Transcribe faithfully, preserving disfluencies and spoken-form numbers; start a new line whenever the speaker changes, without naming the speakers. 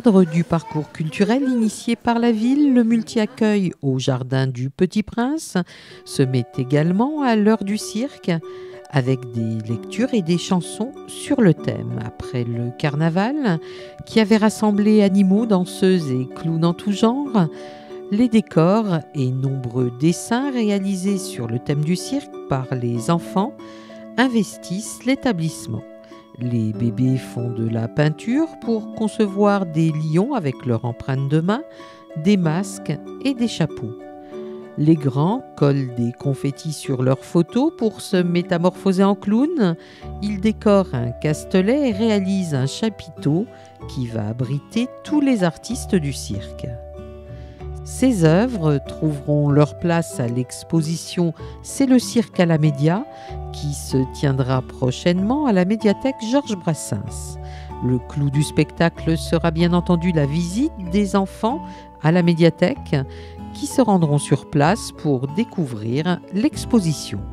cadre du parcours culturel initié par la ville, le multi-accueil au Jardin du Petit Prince se met également à l'heure du cirque avec des lectures et des chansons sur le thème. Après le carnaval, qui avait rassemblé animaux, danseuses et clowns en tout genre, les décors et nombreux dessins réalisés sur le thème du cirque par les enfants investissent l'établissement. Les bébés font de la peinture pour concevoir des lions avec leur empreinte de main, des masques et des chapeaux. Les grands collent des confettis sur leurs photos pour se métamorphoser en clown. Ils décorent un castelet et réalisent un chapiteau qui va abriter tous les artistes du cirque. Ces œuvres trouveront leur place à l'exposition C'est le cirque à la Média, qui se tiendra prochainement à la médiathèque Georges Brassens. Le clou du spectacle sera bien entendu la visite des enfants à la médiathèque, qui se rendront sur place pour découvrir l'exposition.